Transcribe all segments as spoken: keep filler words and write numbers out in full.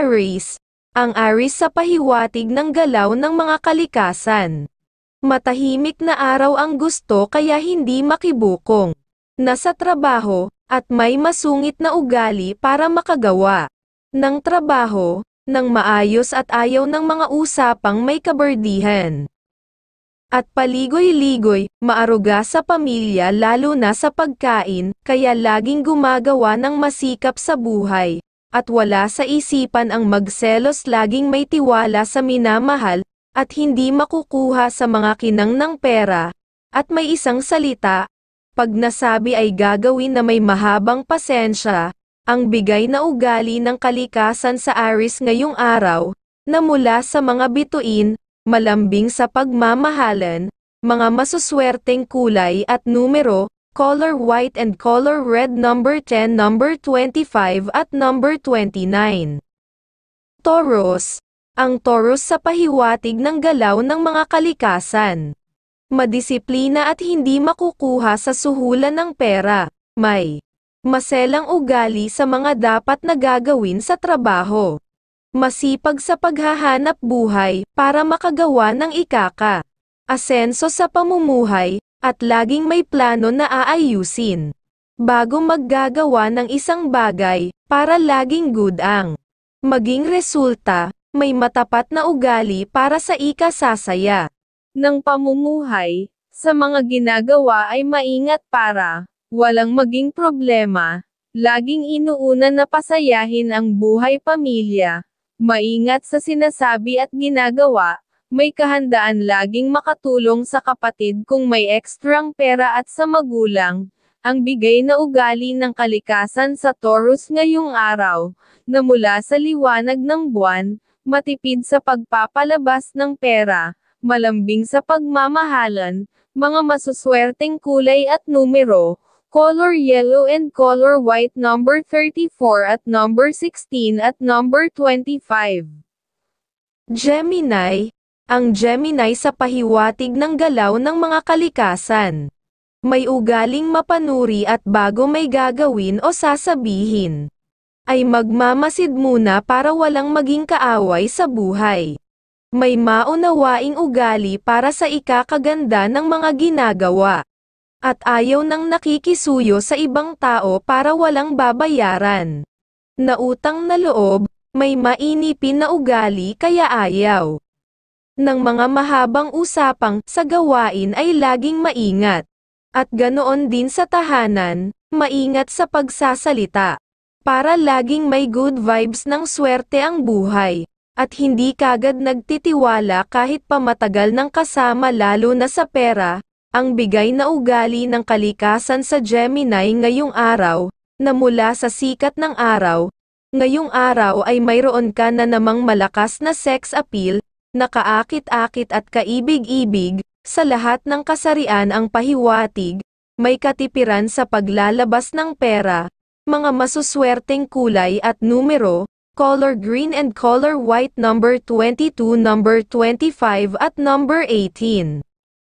Aries. Ang Aries sa pahiwatig ng galaw ng mga kalikasan. Matahimik na araw ang gusto kaya hindi makibukong. Nasa trabaho, at may masungit na ugali para makagawa ng trabaho, ng maayos at ayaw ng mga usapang may kaberdihan. At paligoy-ligoy, maaruga sa pamilya lalo na sa pagkain, kaya laging gumagawa ng masikap sa buhay, at wala sa isipan ang magselos, laging may tiwala sa minamahal, at hindi makukuha sa mga kinang ng pera, at may isang salita, pag nasabi ay gagawin na may mahabang pasensya, ang bigay na ugali ng kalikasan sa Aries ngayong araw, na mula sa mga bituin, malambing sa pagmamahalan, mga masuswerteng kulay at numero, color white and color red, number ten, number twenty-five at number twenty-nine. Taurus. Ang Taurus sa pahiwatig ng galaw ng mga kalikasan. Madisiplina at hindi makukuha sa suhulan ng pera. May maselang ugali sa mga dapat na gagawin sa trabaho. Masipag sa paghahanap buhay, para makagawa ng ikaka. Asenso sa pamumuhay, at laging may plano na aayusin. Bago maggagawa ng isang bagay, para laging good ang maging resulta, may matapat na ugali para sa ikasasaya ng pamumuhay. Sa mga ginagawa ay maingat para walang maging problema. Laging inuuna na pasayahin ang buhay pamilya. Maingat sa sinasabi at ginagawa, may kahandaan laging makatulong sa kapatid kung may ekstrang pera at sa magulang. Ang bigay na ugali ng kalikasan sa Taurus ngayong araw, na mula sa liwanag ng buwan, matipid sa pagpapalabas ng pera, malambing sa pagmamahalan, mga masuswerteng kulay at numero, color yellow and color white, number thirty-four at number sixteen at number twenty-five. Gemini. Ang Gemini sa pahiwatig ng galaw ng mga kalikasan. May ugaling mapanuri at bago may gagawin o sasabihin, ay magmamasid muna para walang maging kaaway sa buhay. May maunawaing ugali para sa ikakaganda ng mga ginagawa. At ayaw nang nakikisuyo sa ibang tao para walang babayaran. Nautang na loob, may mainipin na ugali kaya ayaw ng mga mahabang usapang sa gawain ay laging maingat. At ganoon din sa tahanan, maingat sa pagsasalita. Para laging may good vibes ng swerte ang buhay. At hindi kagad nagtitiwala kahit pamatagal ng kasama, lalo na sa pera. Ang bigay na ugali ng kalikasan sa Gemini ngayong araw, na mula sa sikat ng araw, ngayong araw ay mayroon ka na namang malakas na sex appeal, na kaakit-akit at kaibig-ibig, sa lahat ng kasarian ang pahiwatig, may katipiran sa paglalabas ng pera, mga masuswerteng kulay at numero, color green and color white, number twenty-two, number twenty-five at number eighteen.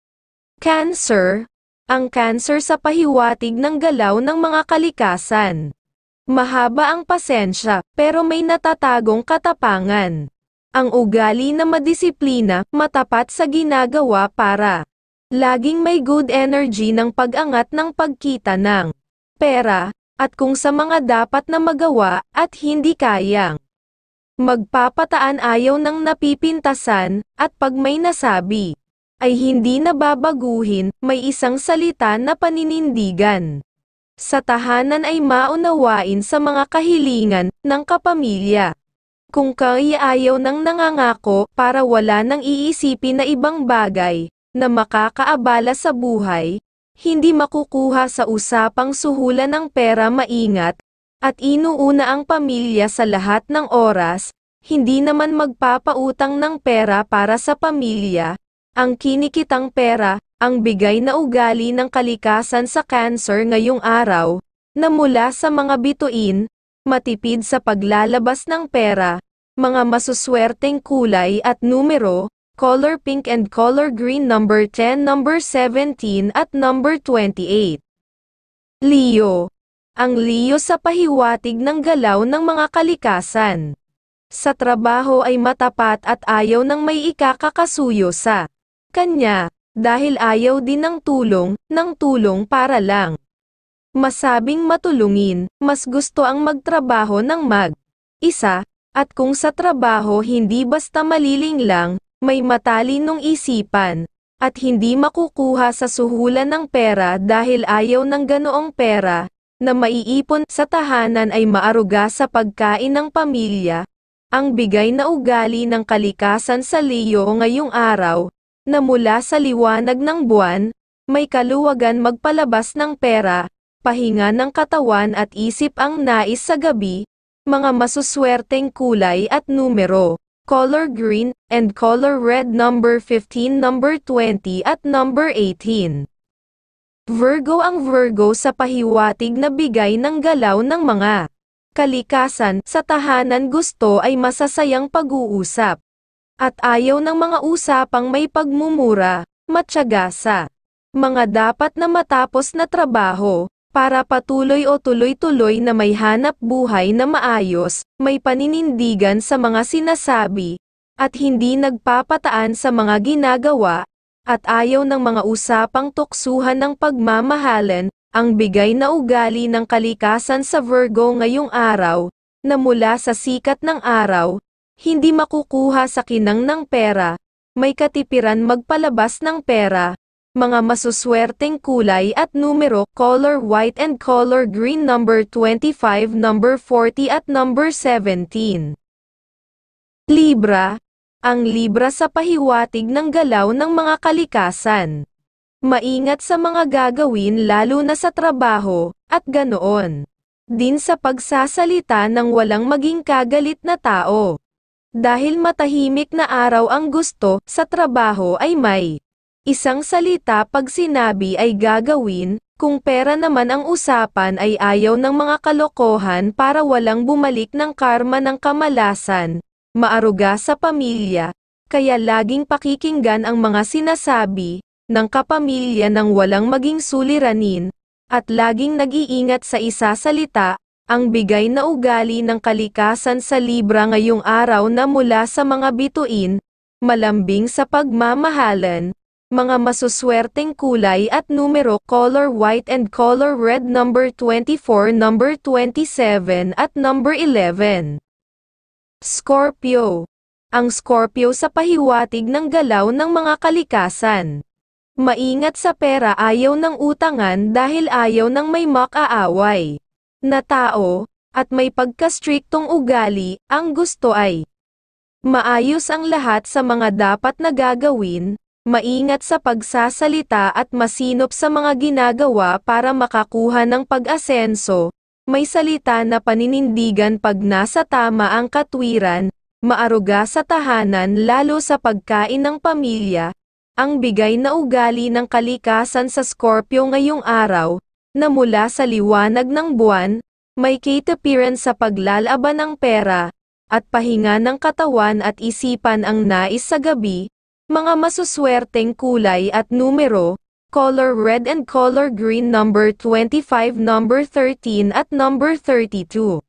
Cancer. Ang Cancer sa pahiwatig ng galaw ng mga kalikasan. Mahaba ang pasensya, pero may natatagong katapangan. Ang ugali na madisiplina, matapat sa ginagawa para laging may good energy ng pag-angat ng pagkita ng pera, at kung sa mga dapat na magawa, at hindi kayang magpapataan, ayaw ng napipintasan, at pag may nasabi, ay hindi nababaguhin, may isang salita na paninindigan. Sa tahanan ay maunawain sa mga kahilingan ng kapamilya. Kung kaya ayaw ng nangangako para wala nang iisipin na ibang bagay na makakaabala sa buhay, hindi makukuha sa usapang suhulan ng pera, maingat, at inuuna ang pamilya sa lahat ng oras, hindi naman magpapautang ng pera para sa pamilya. Ang kinikitang pera, ang bigay na ugali ng kalikasan sa Cancer ngayong araw, na mula sa mga bituin, matipid sa paglalabas ng pera, mga masuswerteng kulay at numero, color pink and color green, number ten, number seventeen at number twenty-eight. Leo. Ang Leo sa pahiwatig ng galaw ng mga kalikasan. Sa trabaho ay matapat at ayaw ng may ikakakasuyo sa kanya, dahil ayaw din ng tulong, ng tulong para lang masabing matulungin, mas gusto ang magtrabaho ng mag-isa, at kung sa trabaho hindi basta maliling lang, may matalinong isipan, at hindi makukuha sa suhulan ng pera dahil ayaw ng ganoong pera, na maiipon sa tahanan ay maaruga sa pagkain ng pamilya, ang bigay na ugali ng kalikasan sa Leo ngayong araw, na mula sa liwanag ng buwan, may kaluwagan magpalabas ng pera, pahinga ng katawan at isip ang nais sa gabi, mga masuswerteng kulay at numero, color green, and color red number fifteen, number twenty at number eighteen. Virgo ang Virgo sa pahiwatig na bigay ng galaw ng mga kalikasan, sa tahanan gusto ay masasayang pag-uusap. At ayaw ng mga usapang may pagmumura, matyaga sa mga dapat na matapos na trabaho, para patuloy o tuloy-tuloy na may hanap buhay na maayos, may paninindigan sa mga sinasabi, at hindi nagpapataan sa mga ginagawa, at ayaw ng mga usapang tuksuhan ng pagmamahalan, ang bigay na ugali ng kalikasan sa Virgo ngayong araw, na mula sa sikat ng araw, hindi makukuha sa kinang ng pera, may katipiran magpalabas ng pera, mga masuswerteng kulay at numero, color white and color green number twenty-five, number forty at number seventeen. Libra, ang Libra sa pahiwatig ng galaw ng mga kalikasan. Maingat sa mga gagawin lalo na sa trabaho, at ganoon din sa pagsasalita ng walang maging kagalit na tao. Dahil matahimik na araw ang gusto, sa trabaho ay may isang salita pag sinabi ay gagawin, kung pera naman ang usapan ay ayaw ng mga kalokohan para walang bumalik ng karma ng kamalasan, maaruga sa pamilya, kaya laging pakikinggan ang mga sinasabi ng kapamilya nang walang maging suliranin, at laging nag-iingat sa isasalita, ang bigay na ugali ng kalikasan sa Libra ngayong araw na mula sa mga bituin, malambing sa pagmamahalan, mga masuswerteng kulay at numero, color white and color red number twenty-four, number twenty-seven at number eleven. Scorpio, ang Scorpio sa pahiwatig ng galaw ng mga kalikasan. Maingat sa pera, ayaw ng utangan dahil ayaw ng may makaaway na tao, at may pagka-striktong ugali, ang gusto ay maayos ang lahat sa mga dapat na gagawin, maingat sa pagsasalita at masinop sa mga ginagawa para makakuha ng pag-asenso, may salita na paninindigan pag nasa tama ang katwiran, maaruga sa tahanan lalo sa pagkain ng pamilya, ang bigay na ugali ng kalikasan sa Scorpio ngayong araw, na mula sa liwanag ng buwan, may katapiran sa paglalaban ng pera, at pahinga ng katawan at isipan ang nais sa gabi, mga masuswerteng kulay at numero, color red and color green number twenty-five, number thirteen at number thirty-two.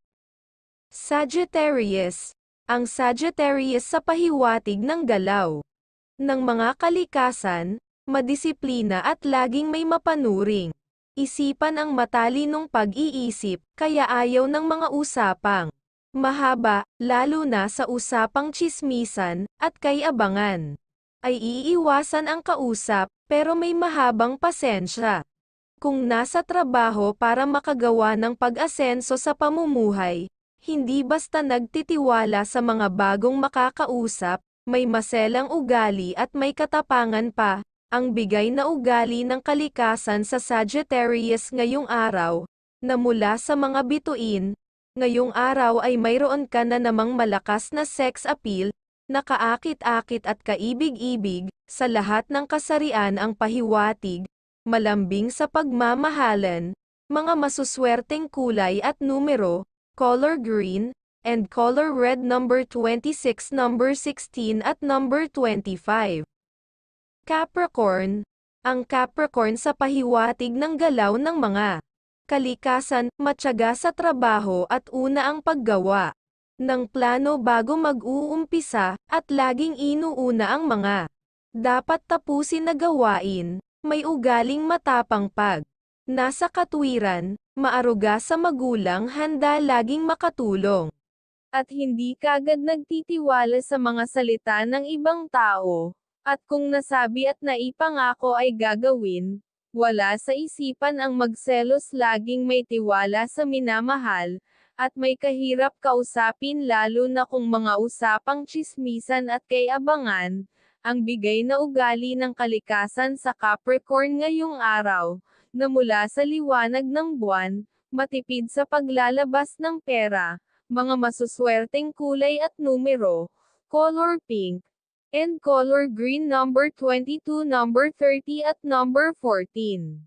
Sagittarius, ang Sagittarius sa pahiwatig ng galaw ng mga kalikasan, madisiplina at laging may mapanuring isipan ang matalinong pag-iisip, kaya ayaw ng mga usapang mahaba, lalo na sa usapang tsismisan, at kay abangan ay iiwasan ang kausap, pero may mahabang pasensya. Kung nasa trabaho para makagawa ng pag-asenso sa pamumuhay, hindi basta nagtitiwala sa mga bagong makakausap, may maselang ugali at may katapangan pa, ang bigay na ugali ng kalikasan sa Sagittarius ngayong araw, na mula sa mga bituin, ngayong araw ay mayroon ka na namang malakas na sex appeal, nakaakit-akit at kaibig-ibig, sa lahat ng kasarian ang pahiwatig, malambing sa pagmamahalan, mga masuswerteng kulay at numero, color green, and color red number twenty-six, number sixteen at number twenty-five. Capricorn, ang Capricorn sa pahiwatig ng galaw ng mga kalikasan, matyaga sa trabaho at una ang paggawa ng plano bago mag-uumpisa, at laging inuuna ang mga dapat tapusin na gawain. May ugaling matapang pag nasa katwiran, maaruga sa magulang, handa laging makatulong, at hindi kagad nagtitiwala sa mga salita ng ibang tao. At kung nasabi at naipangako ay gagawin, wala sa isipan ang magselos, laging may tiwala sa minamahal, at may kahirap kausapin lalo na kung mga usapang tsismisan at kay abangan. Ang bigay na ugali ng kalikasan sa Capricorn ngayong araw, na mula sa liwanag ng buwan, matipid sa paglalabas ng pera, mga masuswerteng kulay at numero, color pink, and color green, number twenty-two, number thirty at number fourteen.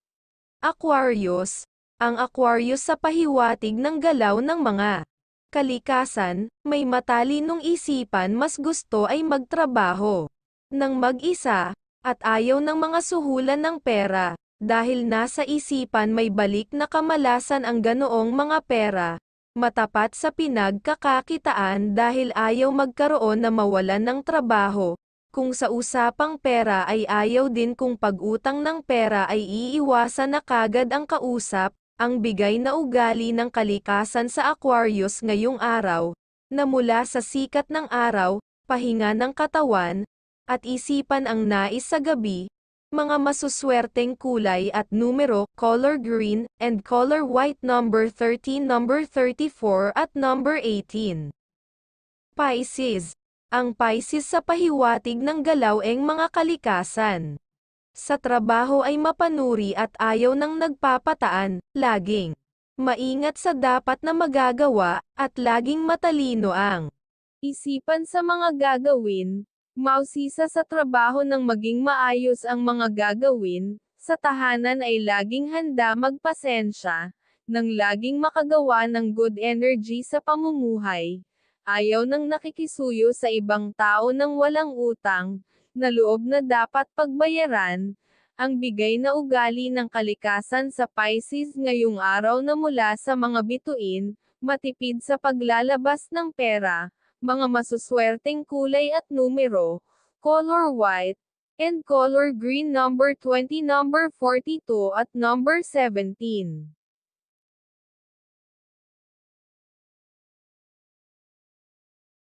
Aquarius. Ang Aquarius sa pahiwatig ng galaw ng mga kalikasan, may matalinong isipan, mas gusto ay magtrabaho ng mag-isa, at ayaw ng mga suhulan ng pera, dahil nasa isipan may balik na kamalasan ang ganoong mga pera. Matapat sa pinagkakakitaan dahil ayaw magkaroon na mawalan ng trabaho. Kung sa usapang pera ay ayaw din, kung pag-utang ng pera ay iiwasan na kagad ang kausap. Ang bigay na ugali ng kalikasan sa Aquarius ngayong araw, na mula sa sikat ng araw, pahinga ng katawan, at isipan ang nais sa gabi. Mga masuswerteng kulay at numero, color green, and color white, number thirteen, number thirty-four, at number eighteen. Pisces. Ang Pisces sa pahiwatig ng galaweng mga kalikasan. Sa trabaho ay mapanuri at ayaw ng nagpapataan, laging maingat sa dapat na magagawa, at laging matalino ang isipan sa mga gagawin. Mausisa sa trabaho ng maging maayos ang mga gagawin, sa tahanan ay laging handa magpasensya, nang laging makagawa ng good energy sa pamumuhay. Ayaw ng nakikisuyo sa ibang tao ng walang utang, na loob na dapat pagbayaran. Ang bigay na ugali ng kalikasan sa Pisces ngayong araw na mula sa mga bituin, matipid sa paglalabas ng pera, mga masuswerteng kulay at numero, color white, and color green, number twenty, number forty-two at number seventeen.